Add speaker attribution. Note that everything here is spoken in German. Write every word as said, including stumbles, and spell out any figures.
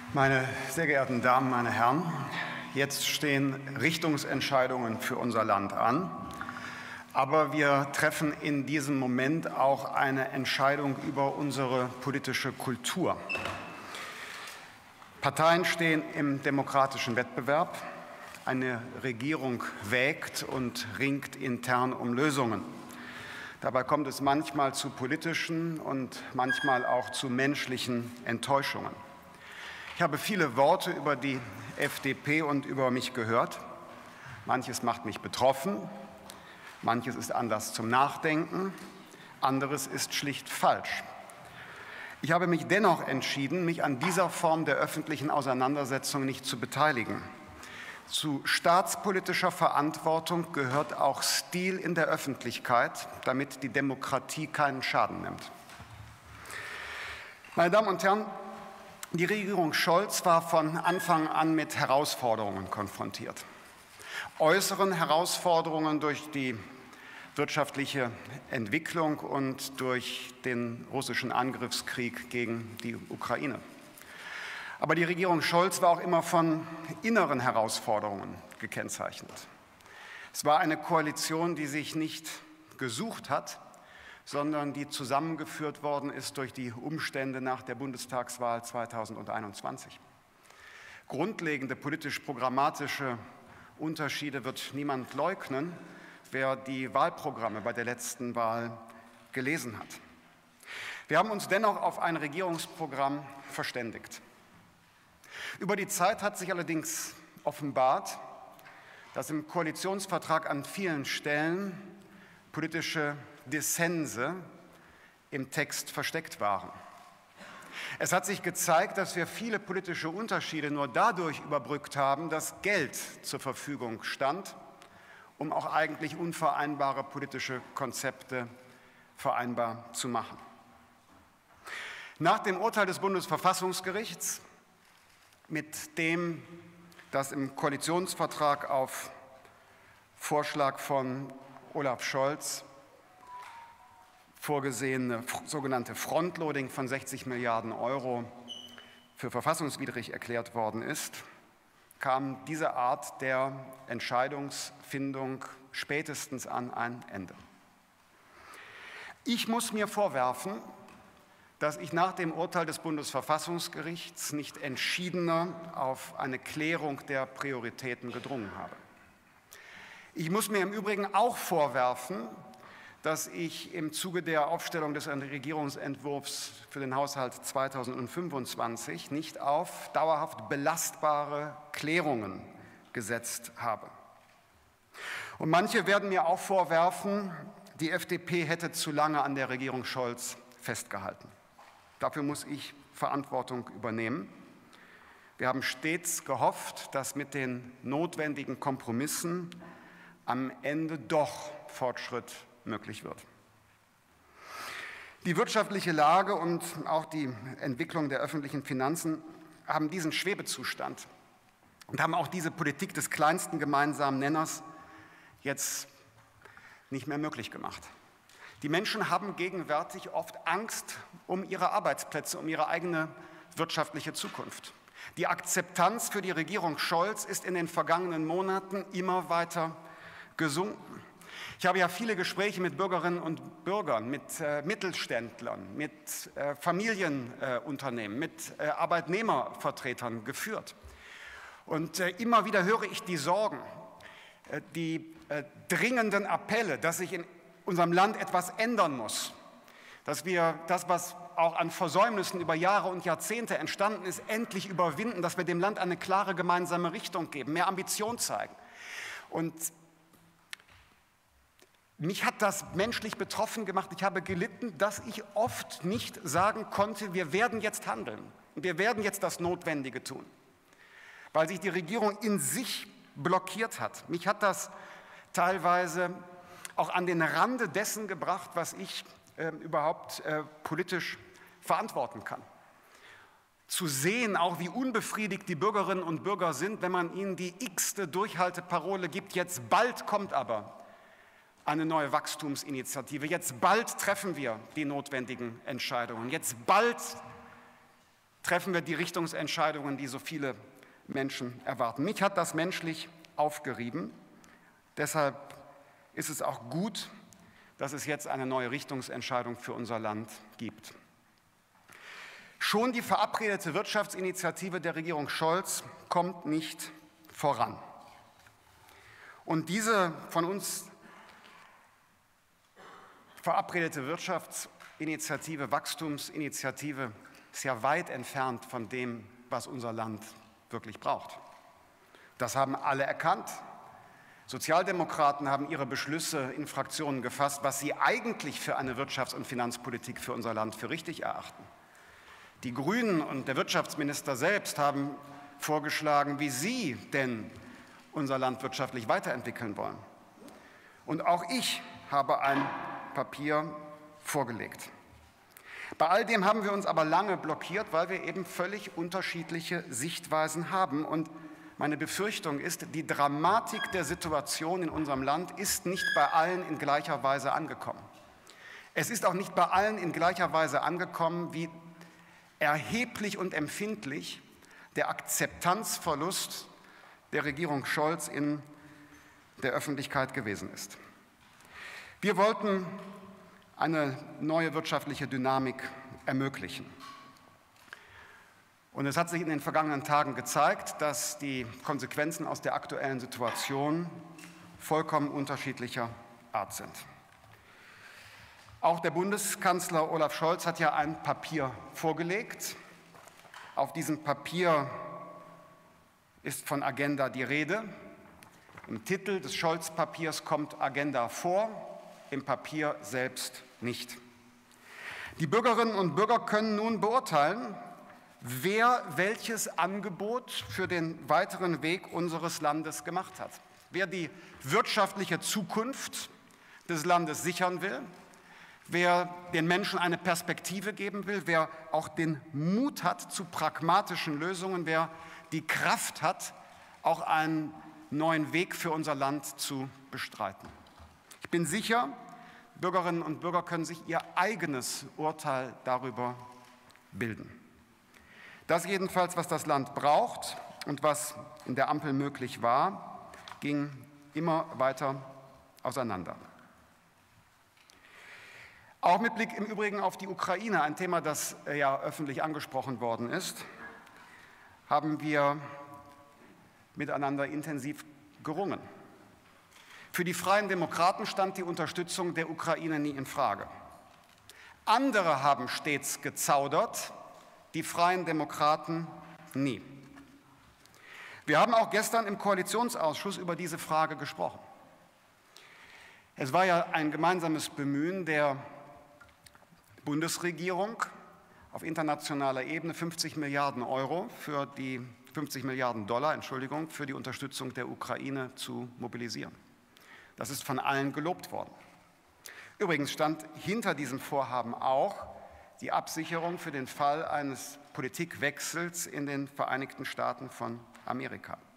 Speaker 1: Meine sehr geehrten Damen, meine Herren, jetzt stehen Richtungsentscheidungen für unser Land an, aber wir treffen in diesem Moment auch eine Entscheidung über unsere politische Kultur. Parteien stehen im demokratischen Wettbewerb, eine Regierung wägt und ringt intern um Lösungen. Dabei kommt es manchmal zu politischen und manchmal auch zu menschlichen Enttäuschungen. Ich habe viele Worte über die F D P und über mich gehört. Manches macht mich betroffen, manches ist Anlass zum Nachdenken, anderes ist schlicht falsch. Ich habe mich dennoch entschieden, mich an dieser Form der öffentlichen Auseinandersetzung nicht zu beteiligen. Zu staatspolitischer Verantwortung gehört auch Stil in der Öffentlichkeit, damit die Demokratie keinen Schaden nimmt. Meine Damen und Herren, die Regierung Scholz war von Anfang an mit Herausforderungen konfrontiert. Äußeren Herausforderungen durch die wirtschaftliche Entwicklung und durch den russischen Angriffskrieg gegen die Ukraine. Aber die Regierung Scholz war auch immer von inneren Herausforderungen gekennzeichnet. Es war eine Koalition, die sich nicht gesucht hat, sondern die zusammengeführt worden ist durch die Umstände nach der Bundestagswahl zweitausendeinundzwanzig. Grundlegende politisch-programmatische Unterschiede wird niemand leugnen, wer die Wahlprogramme bei der letzten Wahl gelesen hat. Wir haben uns dennoch auf ein Regierungsprogramm verständigt. Über die Zeit hat sich allerdings offenbart, dass im Koalitionsvertrag an vielen Stellen politische Dissense im Text versteckt waren. Es hat sich gezeigt, dass wir viele politische Unterschiede nur dadurch überbrückt haben, dass Geld zur Verfügung stand, um auch eigentlich unvereinbare politische Konzepte vereinbar zu machen. Nach dem Urteil des Bundesverfassungsgerichts, mit dem das im Koalitionsvertrag auf Vorschlag von Olaf Scholz vorgesehene sogenannte Frontloading von sechzig Milliarden Euro für verfassungswidrig erklärt worden ist, kam diese Art der Entscheidungsfindung spätestens an ein Ende. Ich muss mir vorwerfen, dass ich nach dem Urteil des Bundesverfassungsgerichts nicht entschiedener auf eine Klärung der Prioritäten gedrungen habe. Ich muss mir im Übrigen auch vorwerfen, dass ich im Zuge der Aufstellung des Regierungsentwurfs für den Haushalt zweitausendfünfundzwanzig nicht auf dauerhaft belastbare Klärungen gesetzt habe. Und manche werden mir auch vorwerfen, die F D P hätte zu lange an der Regierung Scholz festgehalten. Dafür muss ich Verantwortung übernehmen. Wir haben stets gehofft, dass mit den notwendigen Kompromissen am Ende doch Fortschritt möglich wird. Die wirtschaftliche Lage und auch die Entwicklung der öffentlichen Finanzen haben diesen Schwebezustand und haben auch diese Politik des kleinsten gemeinsamen Nenners jetzt nicht mehr möglich gemacht. Die Menschen haben gegenwärtig oft Angst um ihre Arbeitsplätze, um ihre eigene wirtschaftliche Zukunft. Die Akzeptanz für die Regierung Scholz ist in den vergangenen Monaten immer weiter gesunken. Ich habe ja viele Gespräche mit Bürgerinnen und Bürgern, mit äh, Mittelständlern, mit äh, Familienunternehmen, äh, mit äh, Arbeitnehmervertretern geführt. Und äh, immer wieder höre ich die Sorgen, äh, die äh, dringenden Appelle, dass sich in unserem Land etwas ändern muss, dass wir das, was auch an Versäumnissen über Jahre und Jahrzehnte entstanden ist, endlich überwinden, dass wir dem Land eine klare gemeinsame Richtung geben, mehr Ambition zeigen. Und mich hat das menschlich betroffen gemacht. Ich habe gelitten, dass ich oft nicht sagen konnte, wir werden jetzt handeln und wir werden jetzt das Notwendige tun, weil sich die Regierung in sich blockiert hat. Mich hat das teilweise auch an den Rande dessen gebracht, was ich äh, überhaupt äh, politisch verantworten kann. Zu sehen, auch wie unbefriedigt die Bürgerinnen und Bürger sind, wenn man ihnen die x-te Durchhalteparole gibt, jetzt bald kommt aber eine neue Wachstumsinitiative. Jetzt bald treffen wir die notwendigen Entscheidungen. Jetzt bald treffen wir die Richtungsentscheidungen, die so viele Menschen erwarten. Mich hat das menschlich aufgerieben. Deshalb ist es auch gut, dass es jetzt eine neue Richtungsentscheidung für unser Land gibt. Schon die verabredete Wirtschaftsinitiative der Regierung Scholz kommt nicht voran. Und diese von uns verabredete Wirtschaftsinitiative, Wachstumsinitiative, ist ja weit entfernt von dem, was unser Land wirklich braucht. Das haben alle erkannt. Sozialdemokraten haben ihre Beschlüsse in Fraktionen gefasst, was sie eigentlich für eine Wirtschafts- und Finanzpolitik für unser Land für richtig erachten. Die Grünen und der Wirtschaftsminister selbst haben vorgeschlagen, wie sie denn unser Land wirtschaftlich weiterentwickeln wollen. Und auch ich habe ein Papier vorgelegt. Bei all dem haben wir uns aber lange blockiert, weil wir eben völlig unterschiedliche Sichtweisen haben. Und meine Befürchtung ist, die Dramatik der Situation in unserem Land ist nicht bei allen in gleicher Weise angekommen. Es ist auch nicht bei allen in gleicher Weise angekommen, wie erheblich und empfindlich der Akzeptanzverlust der Regierung Scholz in der Öffentlichkeit gewesen ist. Wir wollten eine neue wirtschaftliche Dynamik ermöglichen. Und es hat sich in den vergangenen Tagen gezeigt, dass die Konsequenzen aus der aktuellen Situation vollkommen unterschiedlicher Art sind. Auch der Bundeskanzler Olaf Scholz hat ja ein Papier vorgelegt. Auf diesem Papier ist von Agenda die Rede. Im Titel des Scholz-Papiers kommt Agenda vor, im Papier selbst nicht. Die Bürgerinnen und Bürger können nun beurteilen, wer welches Angebot für den weiteren Weg unseres Landes gemacht hat. Wer die wirtschaftliche Zukunft des Landes sichern will, wer den Menschen eine Perspektive geben will, wer auch den Mut hat zu pragmatischen Lösungen, wer die Kraft hat, auch einen neuen Weg für unser Land zu bestreiten. Ich bin sicher, Bürgerinnen und Bürger können sich ihr eigenes Urteil darüber bilden. Das jedenfalls, was das Land braucht und was in der Ampel möglich war, ging immer weiter auseinander. Auch mit Blick im Übrigen auf die Ukraine, ein Thema, das ja öffentlich angesprochen worden ist, haben wir miteinander intensiv gerungen. Für die Freien Demokraten stand die Unterstützung der Ukraine nie in Frage. Andere haben stets gezaudert, die Freien Demokraten nie. Wir haben auch gestern im Koalitionsausschuss über diese Frage gesprochen. Es war ja ein gemeinsames Bemühen der Bundesregierung, auf internationaler Ebene fünfzig Milliarden Euro für die fünfzig Milliarden Dollar, Entschuldigung, für die Unterstützung der Ukraine zu mobilisieren. Das ist von allen gelobt worden. Übrigens stand hinter diesem Vorhaben auch die Absicherung für den Fall eines Politikwechsels in den Vereinigten Staaten von Amerika.